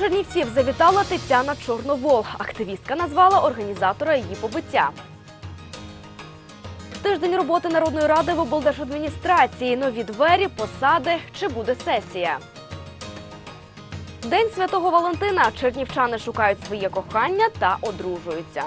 Чернівців завітала Тетяна Чорновол. Активістка назвала організатора її побиття. Тиждень роботи Народної ради в облдержадміністрації. Нові двері, посади. Чи буде сесія? День Святого Валентина. Чернівчани шукають своє кохання та одружуються.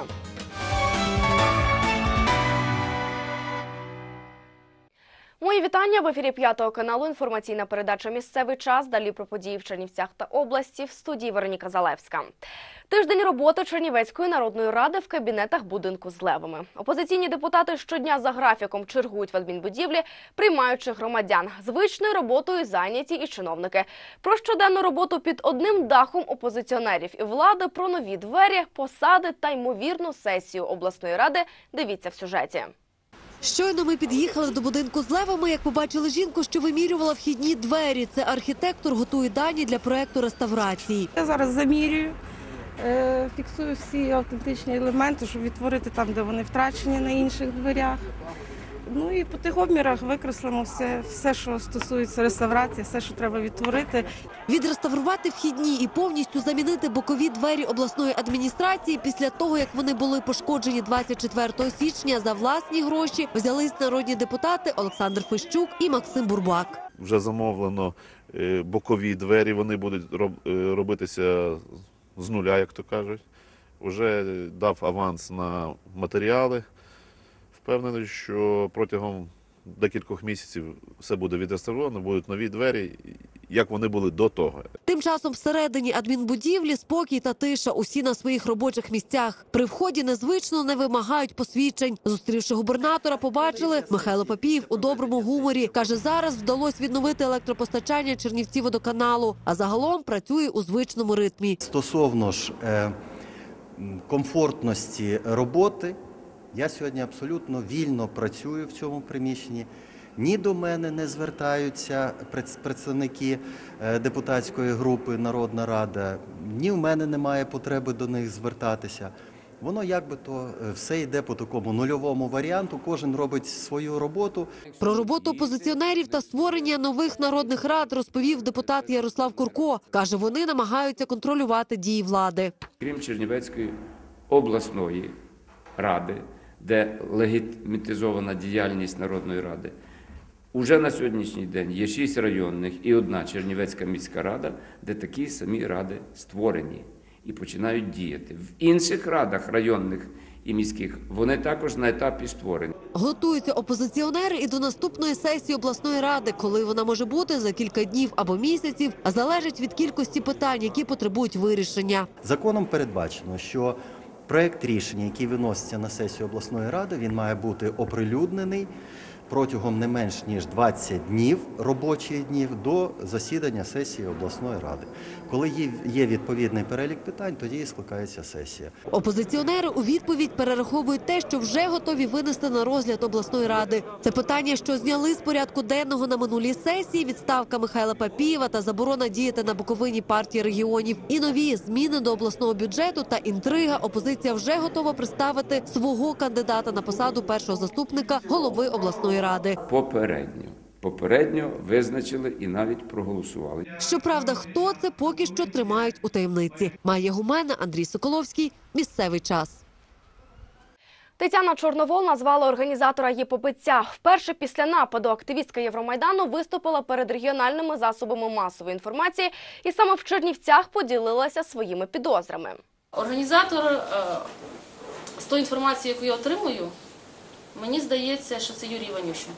Мої вітання. В ефірі 5 каналу інформаційна передача «Місцевий час». Далі про події в Чернівцях та області. В студії Вероніка Залевська. Тиждень роботи Чернівецької Народної Ради в кабінетах будинку з левами. Опозиційні депутати щодня за графіком чергують в адмінбудівлі, приймаючи громадян. Звичною роботою зайняті і чиновники. Про щоденну роботу під одним дахом опозиціонерів і влади, про нові двері, посади та ймовірну сесію обласної ради дивіться в сюжеті. Щойно ми під'їхали до будинку з левами, як побачили жінку, що вимірювала вхідні двері. Це архітектор готує дані для проєкту реставрації. Я зараз замірюю, фіксую всі автентичні елементи, щоб відтворити там, де вони втрачені на інших дверях. Ну і по тих обмірах викреслимо все, що стосується реставрації, все, що треба відтворити. Відреставрувати вхідні і повністю замінити бокові двері обласної адміністрації після того, як вони були пошкоджені 24 січня за власні гроші, взялись народні депутати Олександр Фещук і Максим Бурбак. Вже замовлено бокові двері, вони будуть робитися з нуля, як то кажуть. Вже дав аванс на матеріали. Впевнений, що протягом декількох місяців все буде відреставровано, будуть нові двері, як вони були до того. Тим часом всередині адмінбудівлі спокій та тиша, усі на своїх робочих місцях. При вході незвично не вимагають посвідчень. Зустрівши губернатора, побачили, Михайло Папієв у доброму гуморі. Каже, зараз вдалося відновити електропостачання Чернівцівводоканалу, а загалом працює у звичному ритмі. Стосовно ж комфортності роботи, я сьогодні абсолютно вільно працюю в цьому приміщенні. Ні до мене не звертаються представники депутатської групи «Народна Рада», ні в мене немає потреби до них звертатися. Воно якби то все йде по такому нульовому варіанту, кожен робить свою роботу. Про роботу опозиціонерів та створення нових народних рад розповів депутат Ярослав Курко. Каже, вони намагаються контролювати дії влади. Крім Чернівецької обласної ради, де легітимізована діяльність Народної ради, уже на сьогоднішній день є 6 районних і 1 Чернівецька міська рада, де такі самі ради створені і починають діяти. В інших радах районних і міських вони також на етапі створення. Готуються опозиціонери і до наступної сесії обласної ради, коли вона може бути за кілька днів або місяців, а залежить від кількості питань, які потребують вирішення. Законом передбачено, що проєкт рішення, який виноситься на сесію обласної ради, він має бути оприлюднений протягом не менш ніж 20 днів, робочих днів, до засідання сесії обласної ради. Коли є відповідний перелік питань, тоді і скликається сесія. Опозиціонери у відповідь перераховують те, що вже готові винести на розгляд обласної ради. Це питання, що зняли з порядку денного на минулій сесії, відставка Михайла Папієва та заборона діяти на Буковині партії регіонів. І нові зміни до обласного бюджету та інтрига. Опозиція вже готова представити свого кандидата на посаду першого заступника голови обласної ради. Попередньо визначили і навіть проголосували. Щоправда, хто це, поки що тримають у таємниці. Майя Гумена, Андрій Соколовський. Місцевий час. Тетяна Чорновол назвала організатора її побиття. Вперше після нападу активістка Євромайдану виступила перед регіональними засобами масової інформації і саме в Чернівцях поділилася своїми підозрами. Організатор, з тої інформації, яку я отримую, мені здається, що це Юрій Іванющенко.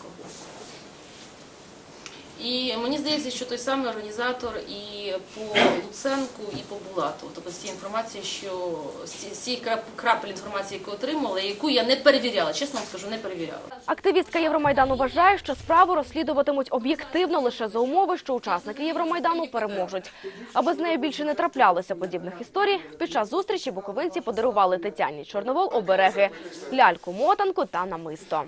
І мені здається, що той самий організатор і по Луценку, і по Булатову. Тобто з цієї інформації, що з цієї крапель інформації, яку отримала, яку я не перевіряла, чесно вам скажу, не перевіряла. Активістка Євромайдану вважає, що справу розслідуватимуть об'єктивно лише за умови, що учасники Євромайдану переможуть. Аби з нею більше не траплялося подібних історій, під час зустрічі буковинці подарували Тетяні Чорновол обереги – ляльку-мотанку та намисто.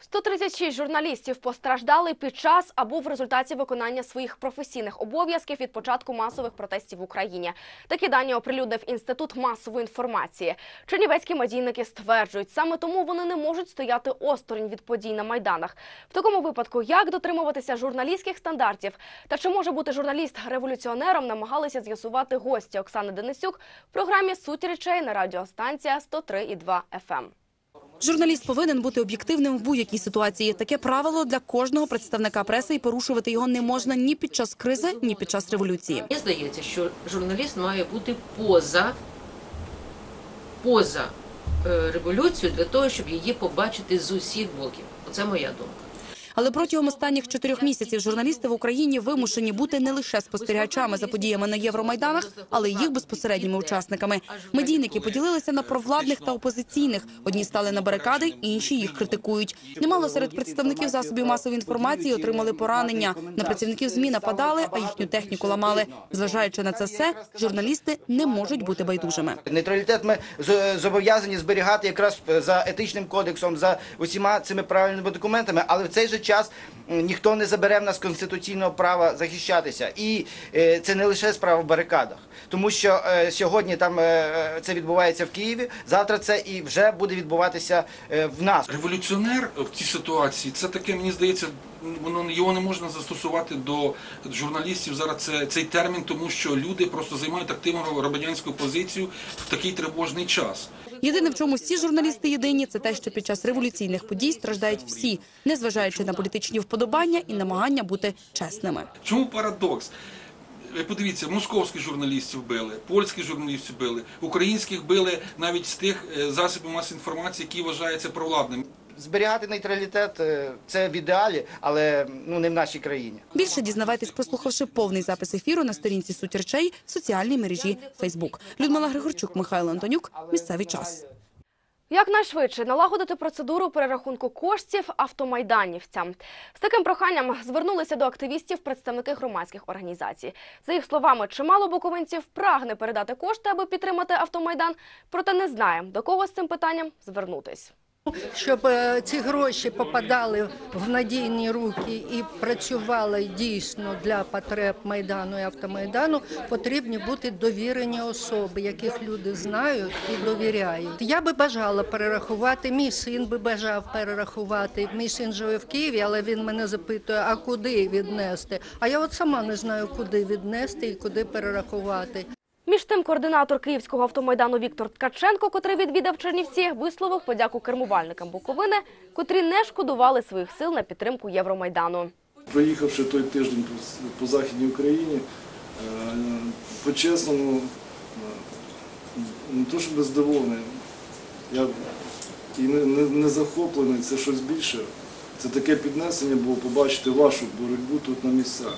136 журналістів постраждали під час або в результаті виконання своїх професійних обов'язків від початку масових протестів в Україні. Такі дані оприлюднив Інститут масової інформації. Чернівецькі медійники стверджують, саме тому вони не можуть стояти осторонь від подій на Майданах. В такому випадку, як дотримуватися журналістських стандартів та чи може бути журналіст революціонером, намагалися з'ясувати гості Оксани Денисюк в програмі «Суть речей» на радіостанція 103,2 FM. Журналіст повинен бути об'єктивним в будь-якій ситуації. Таке правило для кожного представника преси, і порушувати його не можна ні під час кризи, ні під час революції. Мені здається, що журналіст має бути поза революцією для того, щоб її побачити з усіх боків. Оце моя думка. Але протягом останніх 4 місяців журналісти в Україні вимушені бути не лише спостерігачами за подіями на Євромайданах, але й їх безпосередніми учасниками. Медійники поділилися на провладних та опозиційних. Одні стали на барикади, інші їх критикують. Немало серед представників засобів масової інформації отримали поранення. На працівників ЗМІ нападали, а їхню техніку ламали. Зважаючи на це все, журналісти не можуть бути байдужими. Нейтралітет ми зобов'язані зберігати якраз за етичним кодексом, за усіма цими правильними документами, але в цей же час ніхто не забере в нас конституційного права захищатися. І це не лише справа в барикадах. Тому що сьогодні там це відбувається в Києві, завтра це і вже буде відбуватися в нас. Революціонер в цій ситуації, це таке, мені здається, його не можна застосувати до журналістів зараз цей термін, тому що люди просто займають активну громадянську позицію в такий тривожний час. Єдине, в чому всі журналісти єдині, це те, що під час революційних подій страждають всі, незважаючи на політичні вподобання і намагання бути чесними. Чому парадокс? Подивіться, московських журналістів били, польських журналістів били, українських били навіть з тих засобів масової інформації, які вважаються провладними. Зберігати нейтралітет – це в ідеалі, але не в нашій країні. Більше дізнавайтесь, прослухавши повний запис ефіру на сторінці «Суть речей» в соціальній мережі Facebook. Людмила Григорчук, Михайло Антонюк. Місцевий час. Якнайшвидше налагодити процедуру перерахунку коштів автомайданівцям. З таким проханням звернулися до активістів представники громадських організацій. За їх словами, чимало буковинців прагне передати кошти, аби підтримати автомайдан, проте не знає, до кого з цим питанням звернутись. Щоб ці гроші попадали в надійні руки і працювали дійсно для потреб Майдану і автомайдану, потрібні бути довірені особи, яких люди знають і довіряють. Я би бажала перерахувати, мій син би бажав перерахувати. Мій син живе в Києві, але він мене запитує, а куди віднести? А я от сама не знаю, куди віднести і куди перерахувати. Між тим, координатор Київського автомайдану Віктор Ткаченко, котрий відвідав Чернівці, висловив подяку кермувальникам Буковини, котрі не шкодували своїх сил на підтримку Євромайдану. Проїхавши той тиждень по Західній Україні, по-чесному, не то щоб здивований, я і не захоплений, це щось більше. Це таке піднесення було побачити вашу боротьбу тут на місцях.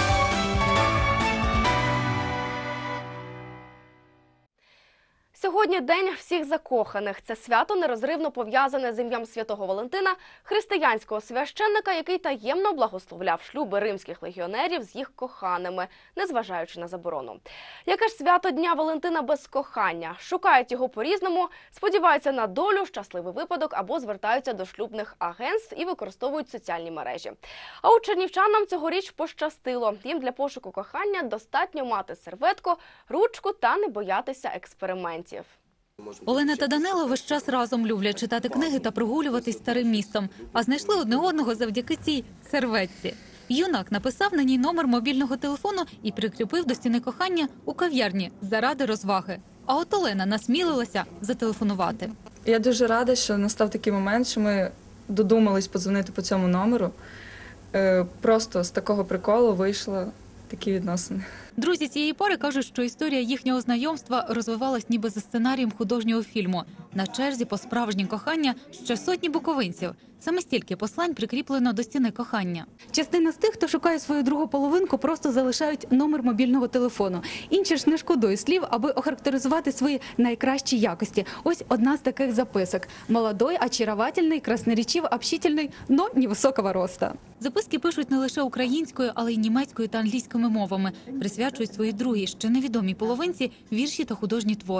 Сьогодні День всіх закоханих. Це свято нерозривно пов'язане з ім'ям Святого Валентина, християнського священника, який таємно благословляв шлюби римських легіонерів з їх коханими, незважаючи на заборону. Яке ж свято Дня Валентина без кохання? Шукають його по-різному, сподіваються на долю, щасливий випадок або звертаються до шлюбних агентств і використовують соціальні мережі. А от чернівчанам цьогоріч пощастило. Їм для пошуку кохання достатньо мати серветку, ручку та не боятися експериментів. Олена та Данило весь час разом люблять читати книги та прогулюватись старим містом, а знайшли одне одного завдяки цій серветці. Юнак написав на ній номер мобільного телефону і прикріпив до стіни кохання у кав'ярні заради розваги. А от Олена насмілилася зателефонувати. Я дуже рада, що настав такий момент, що ми додумались подзвонити по цьому номеру. Просто з такого приколу вийшли такі відносини. Друзі цієї пари кажуть, що історія їхнього знайомства розвивалась ніби за сценарієм художнього фільму. На черзі по справжнє кохання ще сотні буковинців. Саме стільки послань прикріплено до стіни кохання. Частина з тих, хто шукає свою другу половинку, просто залишають номер мобільного телефону. Інші ж не шкодують слів, аби охарактеризувати свої найкращі якості. Ось одна з таких записок. «Молодой, очаровательный, красноречив, общительный, но невысокого роста». Записки пишуть не лише українською, але й німецькою та англійськими мовами. Присвячують своїй другій, ще невідомій половинці, вірші та художні твори.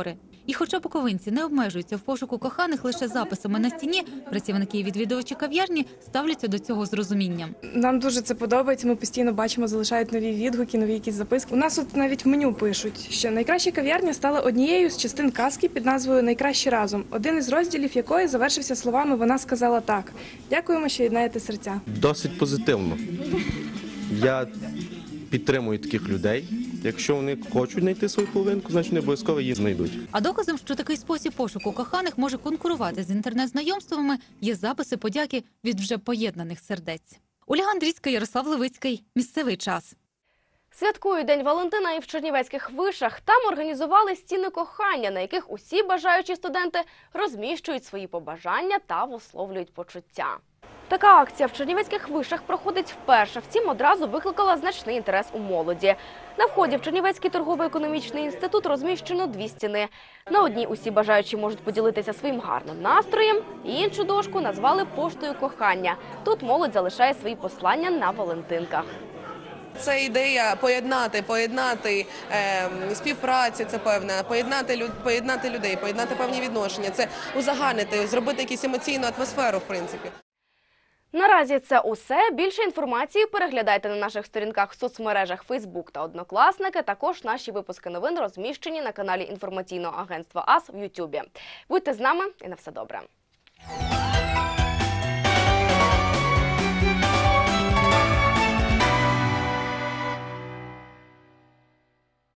І хоча буковинці не обмежуються в пошуку коханих лише записами на стіні, працівники і відвідувачі кав'ярні ставляться до цього з розумінням. Нам дуже це подобається, ми постійно бачимо, залишають нові відгуки, нові якісь записки. У нас от навіть в меню пишуть, що найкраща кав'ярня стала однією з частин казки під назвою «Найкраще разом», один із розділів якої завершився словами «Вона сказала так». Дякуємо, що єднаєте серця. Досить позитивно. Я підтримую таких людей. Якщо вони хочуть знайти свою половинку, значить вони обов'язково її знайдуть. А доказом, що такий спосіб пошуку коханих може конкурувати з інтернет-знайомствами, є записи подяки від вже поєднаних сердець. Ольга Андрійська, Ярослав Левицький. Місцевий час. Святкують День Валентина і в чернівецьких вишах. Там організували стіни кохання, на яких усі бажаючі студенти розміщують свої побажання та висловлюють почуття. Така акція в чернівецьких вишах проходить вперше, втім одразу викликала значний інтерес у молоді. На вході в Чернівецький торгово-економічний інститут розміщено 2 стіни. На одній усі бажаючі можуть поділитися своїм гарним настроєм, іншу дошку назвали «Поштою кохання». Тут молодь залишає свої послання на валентинках. Це ідея поєднати співпраці, це певне, поєднати людей, поєднати певні відношення, це узагальнити, зробити якусь емоційну атмосферу, в принципі. Наразі це усе. Більше інформації переглядайте на наших сторінках в соцмережах Facebook та Однокласники. Також наші випуски новин розміщені на каналі інформаційного агентства АС в Ютубі. Будьте з нами і на все добре.